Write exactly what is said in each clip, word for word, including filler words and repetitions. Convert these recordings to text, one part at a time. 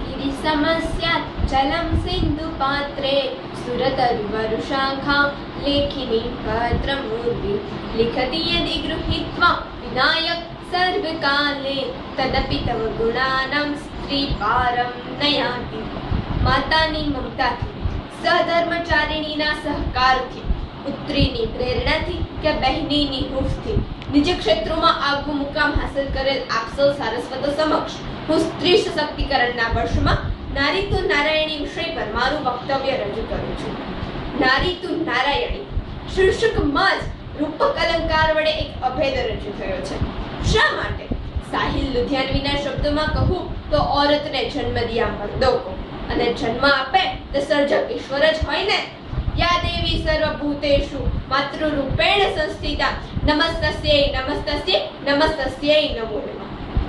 समस्या जलम सिंधु पात्रे सुरतरुवरुशाखा लेखिनी भद्रमूर्ति लिखति यदि गृहीत्वा विनायक सर्वकाले तदपि तव गुणानां स्त्री पारं नयाति। मातानी ममताथी સહધર્મચારિણીના સહકારથી પુત્રીની પ્રેરણાથી કે બહેનીની હૂંફથી નિજ ક્ષેત્રોમાં આગવું મુકામ હાંસલ કરેલ આપ સૌ સારસ્વતો સમક્ષ હું સ્ત્રી સશક્તિકરણના વર્ષમાં નારી તું નારાયણી વિષય પર મારું વક્તવ્ય રજૂ કરું છું। નારી તું નારાયણી શીર્ષકમાં જ રૂપક અલંકાર વડે એક અભેદ રજૂ થયો છે। શા માટે? સાહિલ લુધિયાનવીના શબ્દોમાં કહું તો ઓરતને જન્મ દિયા મર્દો કો, અને જન્મ આપે તે સર્જક ઈશ્વર જ હોય ને। યા દેવી સર્વભૂતેષુ માતૃરૂપેણ સંસ્થિતા નમસ્તસ્યૈ નમસ્તસ્યૈ નમસ્તસ્યૈ નમો નમઃ।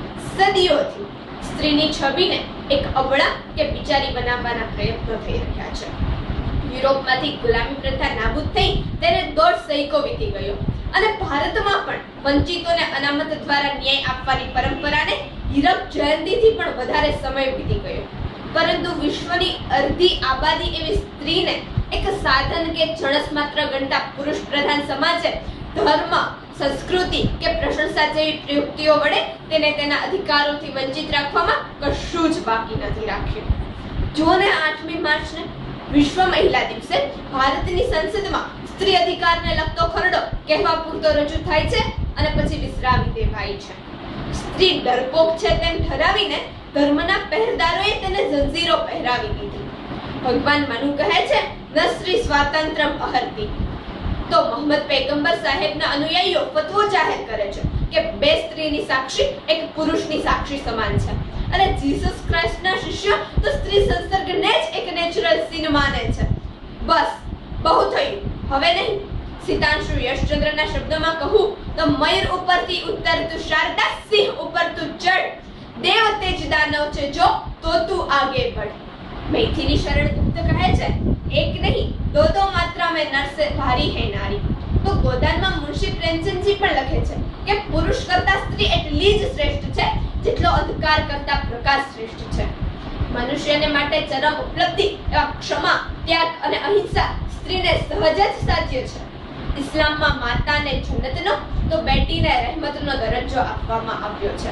સદીઓથી સ્ત્રીની છબીને એક અબળા કે બિચારી બનાવવાના પ્રયત્નો થઈ રહ્યા છે। યુરોપમાંથી ગુલામી પ્રથા નાબૂદ થઈ તેને દોઢ સૈકો વીતી ગયો, અને ભારતમાં પણ વંચિતોને અનામત દ્વારા ન્યાય આપવાની પરંપરાને હીરક જયંતીથી પણ વધારે સમય વીતી ગયો। પરંતુ વિશ્વની અડધી આબાદી એવી સ્ત્રીને એક સાધન કે જણસ માત્ર ગણતા પુરુષ પ્રધાન સમાજે ધર્મ, સંસ્કૃતિ કે પ્રશંસા જેવી પ્રયુક્તિઓ વડે તેને તેના અધિકારોથી વંચિત રાખવામાં કશું જ બાકી નથી રાખ્યું। જો ને આઠમી માર્ચને વિશ્વ મહિલા દિવસે ભારતની સંસદમાં સ્ત્રી અધિકારને લગતો ખરડો કહેવા પૂરતો રજૂ થાય છે અને પછી વિસરાવી દેવાય છે। સ્ત્રી ડરપોક છે તેમ ઠરાવીને ધર્મના પહેરદારોએ તેને જંજીરો પહેરાવી દીધી। ભગવાન મનુ કહે છે ન સ્ત્રી સ્વાતંત્રમ અહર્તિ, તો મોહમ્મદ પૈગંબર સાહેબના અનુયાયીઓ ફતવો જાહેર કરે છે કે બે સ્ત્રીની સાક્ષી એક પુરુષની સાક્ષી સમાન છે, અને જીસસ ક્રાઇસ્ટના શિષ્યો તો સ્ત્રી સંસર્ગને જ એક નેચરલ સીન માને છે। બસ બહુ થયું, હવે નહીં। સીતાંશુ યશચંદ્રના શબ્દોમાં કહું તો મયુર ઉપરથી ઉતરતું શારદા, સિંહ ઉપર તું ચઢ, દેવ તેજ દાનવ છે જો તો તું આગે बढ़। મૈથિલી શરણ ગુપ્ત કહે છે એક નહીં દો દો માત્રા में नर से भारी है नारी। તો ગોદાનમાં મુનશી પ્રેમચંદજી પણ લખે છે કે પુરુષ કરતા સ્ત્રી એટલી જ શ્રેષ્ઠ છે જેટલો અંધકાર કરતા પ્રકાશ શ્રેષ્ઠ છે। મનુષ્યને માટે ચરમ ઉપલબ્ધિ એવા ક્ષમા, ત્યાગ અને અહિંસા સ્ત્રીને સહજ જ સાધ્ય છે। ઇસ્લામમાં માતાને જન્નતનો તો બેટીને રહેમતનો દરજ્જો આપવામાં આવ્યો છે।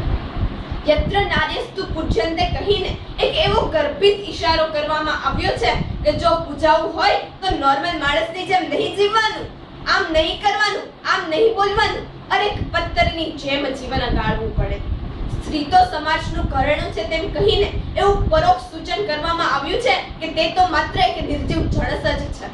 યત્ર નાર્યસ્તુ પૂજ્યંતે કહીને એક એવો ગર્ભિત ઈશારો કરવામાં આવ્યો છે કે જો પૂજાવું હોય તો નોર્મલ માણસની જેમ નહીં જીવવાનું, આમ નહીં કરવાનું, આમ નહીં બોલવાનું, અરે પત્તરની જેમ જીવન ગાળવું પડે। સ્ત્રી તો સમાજનું ઘરેણું છે તેમ કહીને એવું પરોક્ષ સૂચન કરવામાં આવ્યું છે કે તે તો માત્ર એક નિર્જીવ જણસ જ છે।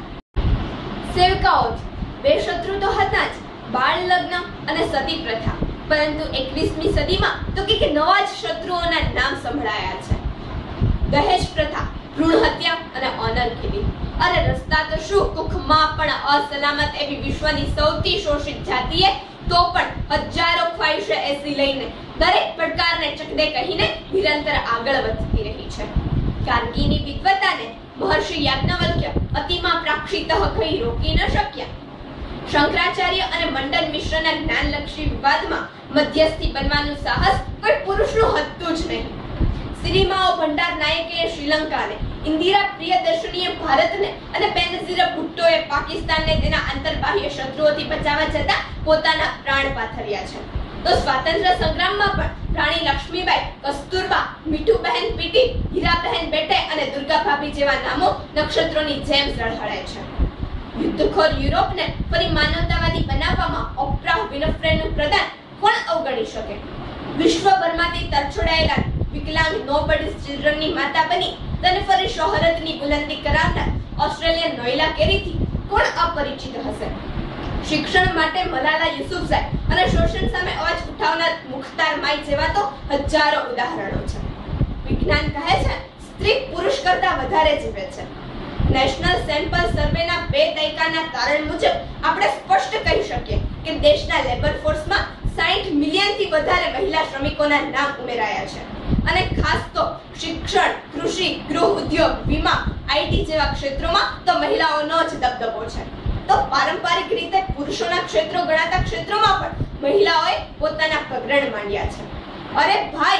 સેવકાઓથી બે શત્રુ તો હતા જ, બાળ લગ્ન અને સતી પ્રથા, પરંતુ એકવીસમી સદીમાં તો કંઈક નવા જ શત્રુઓના નામ સંભળાયા છે। દહેજ પ્રથા, ભ્રૂણ હત્યા અને ઓનર કિલિંગ। અરે રસ્તા તો શું, કુખમાં પણ અસલામત એવી વિશ્વની સૌથી શોષિત જાતિએ તો પણ હજારો ખ્વાહિશે એસી લઈને દરેક પડકારને ચકડે કહીને નિરંતર આગળ વધતી રહી છે। કારગીની વિદ્વતાને મહર્ષિ યાજ્ઞવલ્ક્ય અતિમાં પ્રાક્ષિતઃ કહી રોકી ન શક્યા। શંકરાચાર્ય અને મંડન મિશ્રના જ્ઞાનલક્ષી વિવાદમાં મધ્યસ્થી બનવાનું સાહસ કોઈ પુરુષનું હતું જ નહીં। સિરિમાઓ ભંડાર નાયકે શ્રીલંકાને, ઇન્દિરા પ્રિયદર્શનીએ ભારતને અને બેનઝીર ભુટ્ટોએ પાકિસ્તાનને તેના આંતરબાહ્ય શત્રુઓથી બચાવવા જતા પોતાના પ્રાણ પાથર્યા છે। તો સ્વાતંત્ર્ય સંગ્રામમાં પણ રાણી લક્ષ્મીબાઈ, કસ્તુરબા, મીઠુબહેન પીટી, હીરાબહેન બેટે અને દુર્ગા ભાભી જેવા નામો નક્ષત્રોની જેમ ઝળહળે છે। યુદ્ધખોર યુરોપને ફરી માનવતાવાદી બનાવવામાં ઓપ્રા વિનફ્રેનું પ્રદાન કોણ અવગણી શકે? વિશ્વભરમાંથી તરછોડાયેલા વિકલાંગ નોબડીઝ ચિલ્ડ્રનની માતા બની તેને ફરી શોહરતની બુલંદી કરાવનાર ઓસ્ટ્રેલિયન નોયલા કેરીથી કોણ અપરિચિત હશે? શિક્ષણ માટે મલાલા યુસુફઝાઈ અને શોષણ સામે અવાજ ઉઠાવનાર મુખ્તાર માઈ જેવા તો હજારો ઉદાહરણો છે। વિજ્ઞાન કહે છે સ્ત્રી પુરુષ કરતા વધારે જીવે છે। નેશનલ સેમ્પલ સર્વેના બે દાયકાના તારણ મુજબ આપણે સ્પષ્ટ કહી શકીએ કે દેશના લેબર ફોર્સમાં સાઠ મિલિયનથી વધારે મહિલા શ્રમિકોના નામ ઉમેરાયા છે, અને ખાસ તો શિક્ષણ, કૃષિ, ગૃહ ઉદ્યોગ, વીમા, આઈટી જેવા ક્ષેત્રોમાં તો મહિલાઓનો જ દબદબો છે। તો પારંપરિક રીતે પુરુષોના ક્ષેત્રો ગણાતા ક્ષેત્રોમાં પણ મહિલાઓએ પોતાના પગરણ માંડ્યા છે। અરે ભાઈ,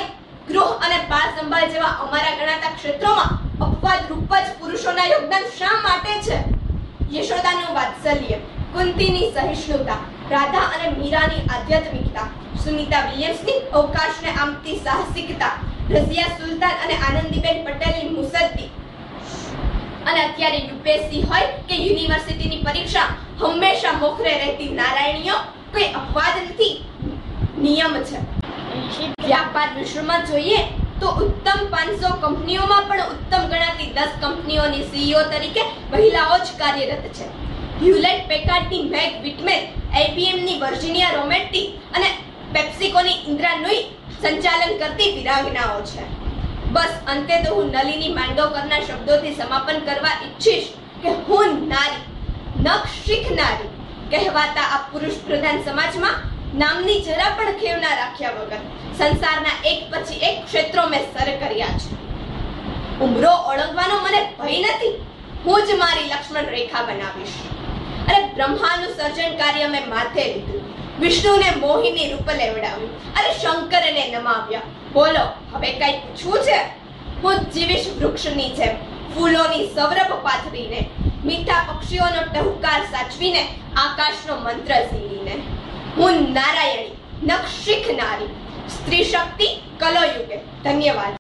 ગૃહ અને બાળ સંભાળ જેવા અમારા ગણાતા ક્ષેત્રોમાં અપવાદ રૂપ જ પુરુષોના યોગદાન શા માટે છે? યશોદાનું વાત્સલ્ય, કુંતીની સહિષ્ણુતા, રાધા અને મીરાની આધ્યાત્મિકતા, સુનીતા વિલિયમ્સની અવકાશને આમતી સાહસિકતા, રઝિયા સુલતાન અને આનંદીબેન પટેલની મુસદ્દી, અને અત્યારે યુપીએસસી હોય કે યુનિવર્સિટીની પરીક્ષા હંમેશા મોખરે રહેતી નારાયણીઓ કોઈ અપવાદ નથી, નિયમ છે. વ્યાપાર વિશ્વમાં જોઈએ તો ઉત્તમ પાંચસો કંપનીઓમાં પણ ઉત્તમ ગણાતી દસ કંપનીઓની સીઈઓ તરીકે મહિલાઓ જ કાર્યરત છે. હ્યુલેટ પેકાર્ડની મેગ વિટમેન, આઈબીએમની વર્જિનિયા રોમેન્ટી અને પેપ્સિકોની ઇન્દ્રા નુઈ સંચાલન કરતી વિરાંગનાઓ છે. બસ અંતે તો હું નલિની માંડોકરના શબ્દોથી સમાપન કરવા ઈચ્છીશ કે હું નારી, નખ શીખનારી કહેવાતા આ પુરુષ પ્રધાન સમાજમાં નામની જરા પણ ખેવ ના રાખ્યા વગર સંસારના એક પછી એક ક્ષેત્રો મેં સર કર્યા છે. ઉમરો ઓળંગવાનો મને ભય નથી. હું જ મારી લક્ષ્મણ રેખા બનાવીશ. અરે બ્રહ્માનું સર્જન કાર્ય મેં માથે લીધું, વિષ્ણુને મોહિની રૂપ લેવડાવ્યું, અરે શંકરને નમાવ્યા. બોલો હવે કઈ પૂછવું છે? હું જીવીશ વૃક્ષની જેમ, ફૂલોની સૌરભ પાથરીને, મીઠા પક્ષીઓનો ટહુકાર સાચવીને, આકાશનો મંત્ર ઝીલીને. હું નારાયણી, નખ શીખનારી, સ્ત્રી શક્તિ કલોયુગે. ધન્યવાદ.